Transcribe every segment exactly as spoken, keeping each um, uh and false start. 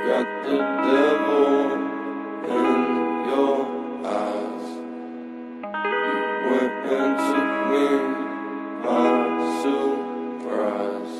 Got the devil in your eyes. You went and took me by surprise.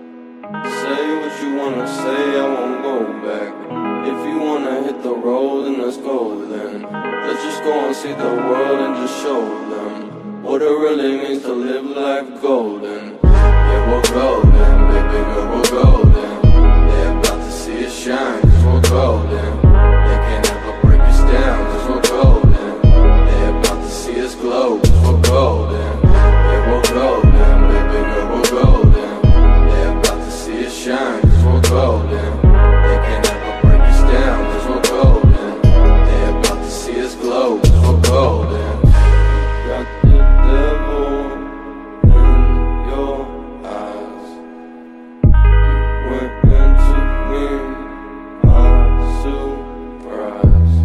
Say what you wanna say, I won't go back. If you wanna hit the road, then let's go then. Let's just go and see the world and just show them what it really means to live life golden. Yeah, we're golden, baby girl, we're golden. They're about to see us shine, cause we're golden. They can't ever break us down, cause we're golden. They're about to see us glow, cause we're golden. Yeah, we're golden, baby girl, we're golden. They're about to see us shine, cause we're golden. They can't ever break us down, cause we're golden. They're about to see us glow, cause we're golden. Got the devil in your eyes. You went and took me by surprise.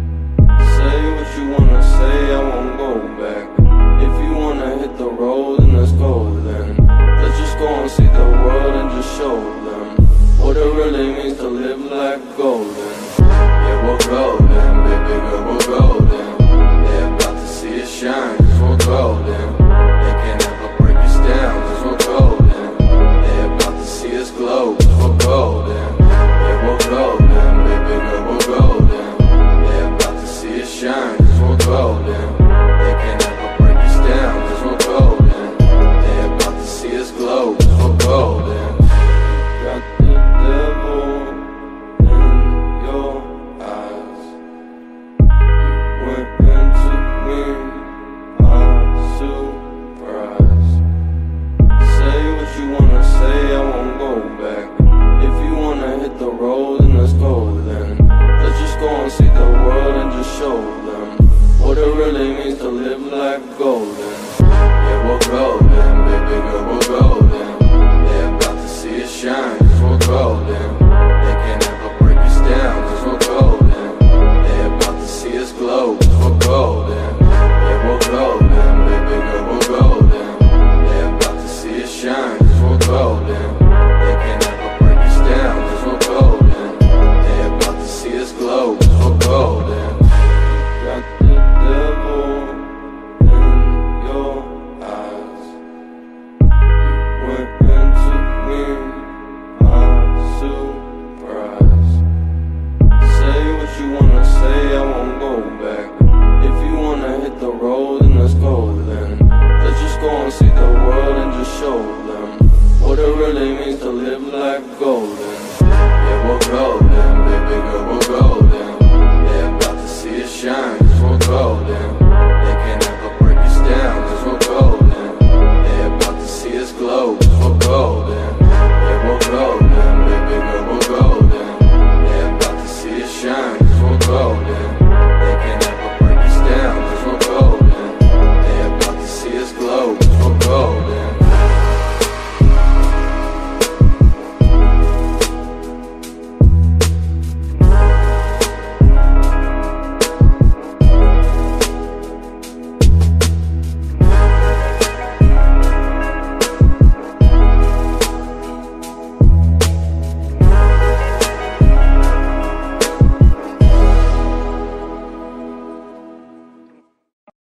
Say what you wanna say, I won't go back. If you wanna hit the road, then let's go then. Let's just go and see the world and just show them what it really means to live life golden. Yeah, we're golden, baby girl, we're golden. They're about to see us shine, cause we're golden. They can't ever break us down, cause we're golden. They're about to see us glow, cause we're golden. Yeah, we're golden, baby girl, we're golden. They're about to see us shine, cause we're golden. They can't ever break us down, cause we're golden. They're about to see us glow, cause we're golden. Got the devil in your eyes. You went and took me by surprise. Say what you wanna say, I won't go back. If you wanna hit the road, then let's go then. Let's just go and see the world and just show them what it really means to live life golden. Yeah, we're golden, baby girl, we're golden. They're about to see us shine, cause we're golden.